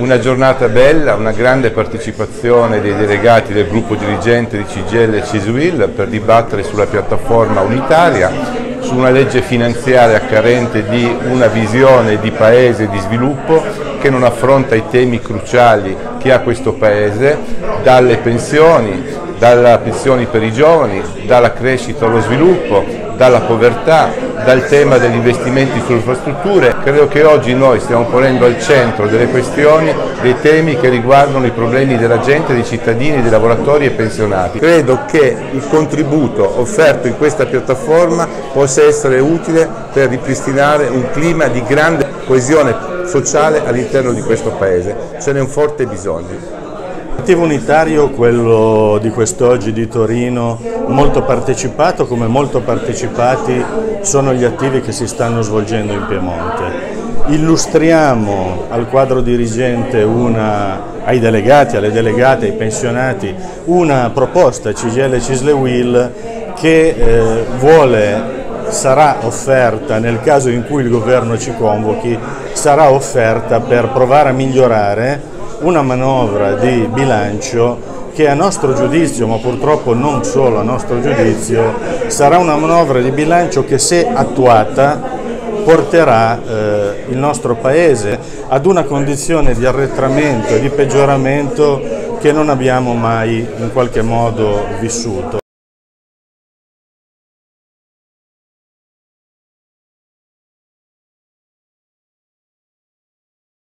Una giornata bella, una grande partecipazione dei delegati del gruppo dirigente di CGIL e CISUIL per dibattere sulla piattaforma unitaria, su una legge finanziaria carente di una visione di paese e di sviluppo che non affronta i temi cruciali che ha questo paese, dalle pensioni per i giovani, dalla crescita allo sviluppo, dalla povertà, dal tema degli investimenti sulle infrastrutture. Credo che oggi noi stiamo ponendo al centro delle questioni dei temi che riguardano i problemi della gente, dei cittadini, dei lavoratori e pensionati. Credo che il contributo offerto in questa piattaforma possa essere utile per ripristinare un clima di grande coesione sociale all'interno di questo Paese. Ce n'è un forte bisogno. L'obiettivo unitario, quello di quest'oggi di Torino, molto partecipato, come molto partecipati sono gli attivi che si stanno svolgendo in Piemonte. Illustriamo al quadro dirigente, ai delegati, alle delegate, ai pensionati, una proposta CGIL e CISL-UIL che sarà offerta nel caso in cui il governo ci convochi, sarà offerta per provare a migliorare una manovra di bilancio che a nostro giudizio, ma purtroppo non solo a nostro giudizio, sarà una manovra di bilancio che, se attuata, porterà il nostro Paese ad una condizione di arretramento e di peggioramento che non abbiamo mai in qualche modo vissuto.